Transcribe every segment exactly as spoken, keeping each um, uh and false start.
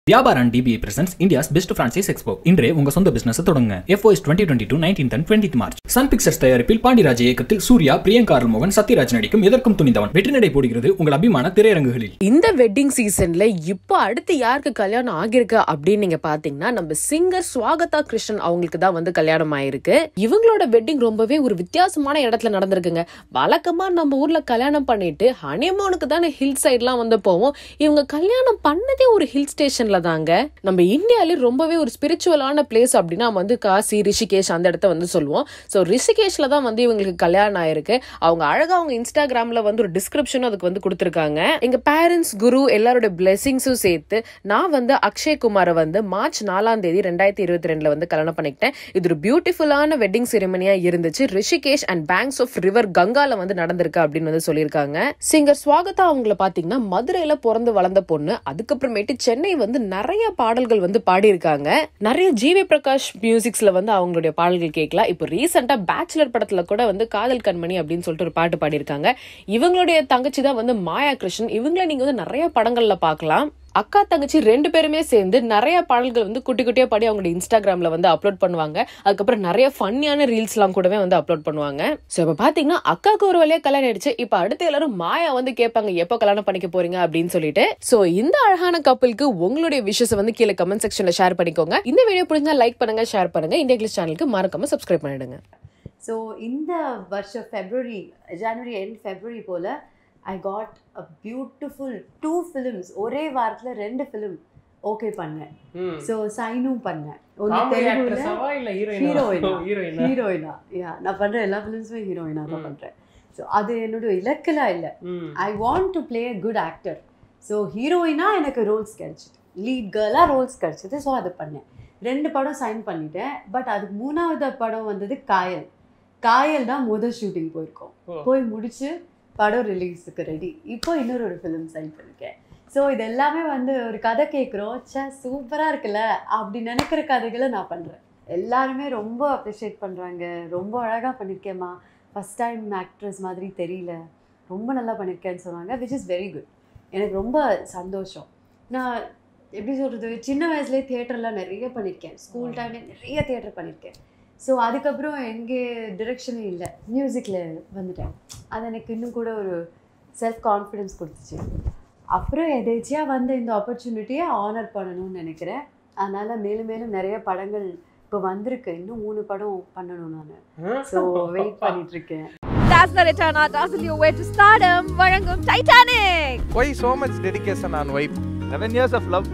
Valentine D B A presents India's best franchise expo. இன்றே உங்க சொந்த பிசினஸ் தொடங்குங்க. F O S twenty twenty-two nineteenth and twentieth March. Sun Pictures தயாரிப்பில் பாண்டிராஜ் இயக்கத்தில் சூர்யா, பிரியங்கா அருள்மோகன், சத்யராஜ் நடிக்கும் எதற்கும் துணிந்தவன் வெற்றி நடை போடுகிறது உங்கள் அபிமான திரையரங்குகளில். இந்த வெட்டிங் சீசன்ல இப்போ அடுத்து யாருக்கு கல்யாணம் ஆகிருக்கு அப்படின்னு நீங்க பாத்தீங்கன்னா நம்ம சிங்கர் ஸ்வாகதா கிருஷ்ணன் அவங்களுக்கு தான் வந்து கல்யாணம் ஆயிருக்கு. இவங்களோட வெட்டிங் ரொம்பவே ஒரு வித்தியாசமான இடத்துல நடந்திருக்குங்க. வழக்கமா நம்ம ஊர்ல கல்யாணம் பண்ணிட்டு ஹனிமூனுக்கு தானே ஹில் சைட்லாம் வந்து போவோம். இவங்க கல்யாணம் பண்ணதே ஒரு ஹில் ஸ்டேஷன்ல தாங்க. நம்ம இந்தியால ரொம்பவே ஒரு ஸ்பிரிச்சுவலான பிளேஸ் அப்படின்னா வந்து காசி, ரிஷிகேஷ் அந்த இடத்த வந்து சொல்லுவோம். சோ ரிஷிகேஷ்ல தான் வந்து இவங்களுக்கு கல்யாணம் ஆயிருக்கு. அவங்க அழகா அவங்க இன்ஸ்டாகிராம்ல வந்து ஒரு டிஸ்கிரிப்ஷன் அதுக்கு வந்து கொடுத்திருக்காங்க. எங்க பேரண்ட்ஸ், குரு எல்லாரோட பிளெஸிங்ஸும் சேர்த்து நான் வந்து அக்ஷய் குமாரை வந்து மார்ச் நாலாம் தேதி ரெண்டாயிரத்தி இருபத்தி ரெண்டுல வந்து கல்யாணம் பண்ணிக்கிட்டேன். இது ஒரு பியூட்டிஃபுல்லான வெட்டிங் செரிமனியா இருந்துச்சு. Rishikesh and banks of river கங்கால வந்து நடந்திருக்கு அப்படின்னு வந்து சொல்லியிருக்காங்க. சிங்கர் ஸ்வாகதா அவங்கள பாத்தீங்கன்னா மதுரையில பிறந்து வளர்ந்த பொண்ணு. அதுக்கப்புறமேட்டு சென்னை வந்து நிறைய பாடல்கள் வந்து பாடியிருக்காங்க. நிறைய ஜிவி பிரகாஷ் மியூசிக்ஸ்ல வந்து அவங்களுடைய பாடல்கள் கேட்கலாம். இப்போ ரீசெண்டா பேச்சுலர் படத்துல கூட வந்து காதல் கண்மணி அப்படின்னு சொல்லிட்டு ஒரு பாட்டு பாடியிருக்காங்க. இவங்களுடைய தங்கச்சி தான் வந்து மாயா கிருஷ்ணன். இவங்களை நீங்க வந்து நிறைய படங்கள்ல பார்க்கலாம். அக்கா தங்கச்சி ரெண்டு பேருமே சேர்ந்து நிறைய பாடல்கள் வந்து குட்டி குட்டியா பாடி அவங்களோட இன்ஸ்டாகிராம்ல வந்து அப்லோட் பண்ணுவாங்க. அதுக்கப்புறம் நிறைய ஃபன்னியான ரீல்ஸ் எல்லாம் கூடவே வந்து அப்லோட் பண்ணுவாங்க. சோ இப்ப பாத்தீங்கன்னா அக்காவுக்கு ஒரு வழியா கல்யாணம் ஆயிடுச்சு. இப்ப அடுத்து எல்லாரும் மாயா வந்து கேட்பாங்க எப்போ கல்யாணம் பண்ணிக்க போறீங்க அப்படின்னு சொல்லிட்டு. சோ இந்த அழகான கப்பலுக்கு உங்களுடைய விஷஸ் வந்து கீழே கமெண்ட் செக்ஷன்ல ஷேர் பண்ணிக்கோங்க. இந்த வீடியோ பிடிச்சா லைக் பண்ணுங்க, ஷேர் பண்ணுங்க. இந்தியாகிளிட்ஸ் சேனலுக்கு மறக்காம சப்ஸ்கிரைப் பண்ணிடுங்க. ஸோ இந்த வருஷம் ஃபெப்ரவரி ஜனவரி எண்ட் ஃபெப்ரவரி போல் I got a beautiful two films. ஒரே வாரத்தில் ரெண்டு ஃபிலிம் ஓகே பண்ணேன். ஸோ சைனும் பண்ணேன். ஒன்று தெலுங்குல ஹீரோயினா ஹீரோயினா யா நான் பண்ணுற எல்லா ஃபிலிம்ஸுமே ஹீரோயினா தான் பண்ணுறேன். ஸோ அது என்னோட இலக்கெல்லாம் இல்லை. I want to play a good actor. So ஹீரோயினா எனக்கு ரோல்ஸ் கிடச்சிது, லீட் கேர்லாக ரோல்ஸ் கிடச்சிது. ஸோ அது பண்ணேன். ரெண்டு படம் சைன் பண்ணிட்டேன். பட் அதுக்கு மூணாவது படம் வந்தது காயல். காயல் தான் முதல் ஷூட்டிங் போயிருக்கோம். போய் முடிச்சு படம் ரிலீஸுக்கு ரெடி. இப்போ இன்னொரு ஒரு ஃபிலிம் சைன் பண்ணியிருக்கேன். ஸோ இது எல்லாமே வந்து ஒரு கதை கேட்குறோம், சே சூப்பராக இருக்குல்ல அப்படி நினைக்கிற கதைகளை நான் பண்ணுறேன். எல்லாருமே ரொம்ப அப்ரிஷியேட் பண்ணுறாங்க. ரொம்ப அழகாக பண்ணியிருக்கேம்மா, ஃபஸ்ட் டைம் ஆக்ட்ரஸ் மாதிரி தெரியல, ரொம்ப நல்லா பண்ணியிருக்கேன்னு சொன்னாங்க. Which is very good. எனக்கு ரொம்ப சந்தோஷம். நான் எப்படி சொல்கிறது, சின்ன வயசுலேயே தியேட்டர்லாம் நிறைய பண்ணியிருக்கேன். ஸ்கூல் டைம்லேயே நிறைய தியேட்டர் பண்ணியிருக்கேன். ஸோ அதுக்கப்புறம் எங்கே டிரெக்ஷனே இல்லை, மியூசிக்கில் வந்துட்டேன். அது எனக்கு இன்னும் கூட ஒரு செல்ஃப் கான்ஃபிடென்ஸ் கொடுத்துச்சு. அப்புறம் எதேச்சியாக வந்து இந்த ஆப்பர்ச்சுனிட்டியை ஆனர் பண்ணணும்னு நினைக்கிறேன். அதனால் மேலும் மேலும் நிறைய படங்கள் இப்போ வந்திருக்கு. இன்னும் மூணு படம் பண்ணணும் நான். ஸோ வெயிட் பண்ணிட்டு இருக்கேன். That's the return our dazzle your way to stardom. வழங்கும் Titanic. Why so much dedication on wife? eleven years of love.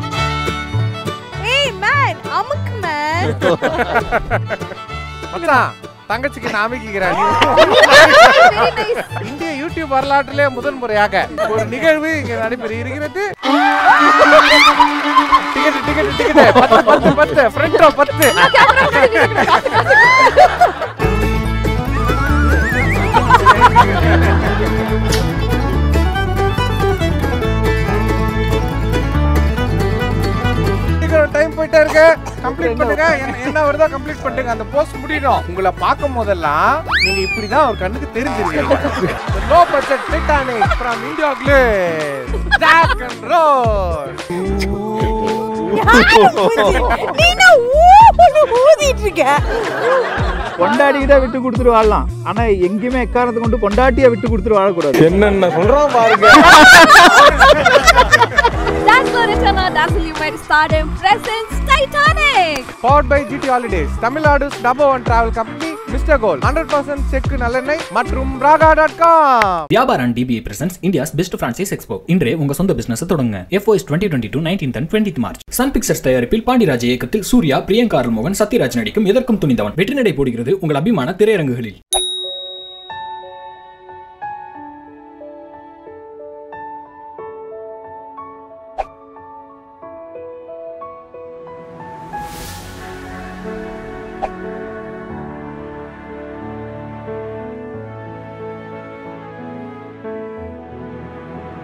Hey man, amuk man. மச்சான் தங்கச்சிக்கு நாமிக்கிறானே. இந்திய யூடியூப் வரலாற்றிலே முதல் முறையாக ஒரு நிகழ்வு இங்க நடைபெற இருக்கிறது. டிக்கெட் டிக்கெட் டிக்கெட் பத்து பத்து பத்து ஃப்ரண்ட் ரோ பத்து. டைம் போயிட்டே இருக்கு. கம்ப்ளீட் பண்ணுங்க. என்ன வருதோ கம்ப்ளீட் பண்ணுங்க. அந்த போஸ்ட் முடியணும். உங்களை பார்க்கும் போதெல்லாம் நீங்க இப்படிதான் ஒரு கண்ணுக்கு தெரிஞ்சிருக்கீங்க. Low budget Titanic from Indiaglitz. Jack and Rose. நீனா ஊதிட்டு இருக்க. கொண்டாடிக்கிட்டே விட்டு கொடுத்துட்டு வாழலாம். ஆனா எங்கேயுமே எக்காரணத்தை கொண்டு கொண்டாட்டியா விட்டு கொடுத்துட்டு வாழக்கூடாது. என்னென்ன சொல்றோம் பாருங்க. That's the return our dazzle your way to stardom. Presents Titanic. Powered by G T Holidays, Tamil Nadu's number one travel company, Mister Gold, one hundred percent செக் நல்லெண்ணெய் மற்றும் raga dot com. Valentine D B A presents India's best franchise expo. இன்றே உங்க சொந்த business தொடங்குங்க. F O S twenty twenty-two nineteenth and twentieth March. Sun Pictures தயாரிப்பில் பாண்டிராஜ் இயக்கத்தில் சூர்யா, பிரியங்கா அருள்மோகன், சத்யராஜ் நடிக்கும் எதற்கும் துணிந்தவன் வெற்றி நடை போடுகிறது உங்கள் அபிமான திரையரங்குகளில்.